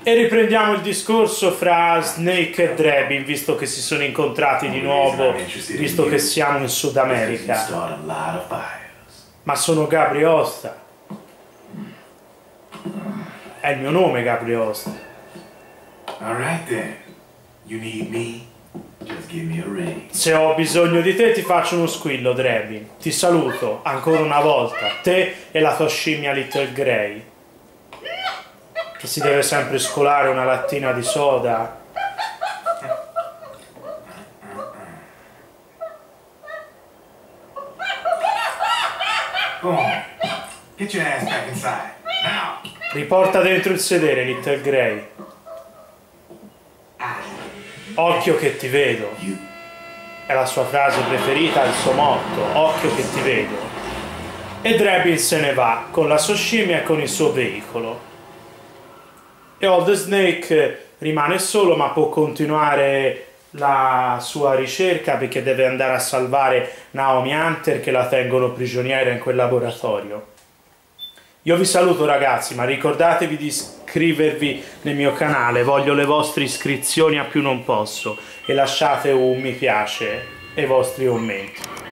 E riprendiamo il discorso fra Snake e Drebin, visto che si sono incontrati di nuovo, visto che siamo in Sud America. Ma sono Gabri Osta. È il mio nome, Gabri Osta. Se ho bisogno di te ti faccio uno squillo, Drebin. Ti saluto ancora una volta, te e la tua scimmia Little Grey, che si deve sempre scolare una lattina di soda. Get your ass back inside, now. Riporta dentro il sedere, Little Grey. Occhio che ti vedo. È la sua frase preferita, il suo motto. Occhio che ti vedo. E Drebin se ne va con la sua scimmia e con il suo veicolo. E Old Snake rimane solo, ma può continuare la sua ricerca perché deve andare a salvare Naomi Hunter, che la tengono prigioniera in quel laboratorio. Io vi saluto, ragazzi, ma ricordatevi di iscrivervi nel mio canale, voglio le vostre iscrizioni a più non posso, e lasciate un mi piace e i vostri commenti.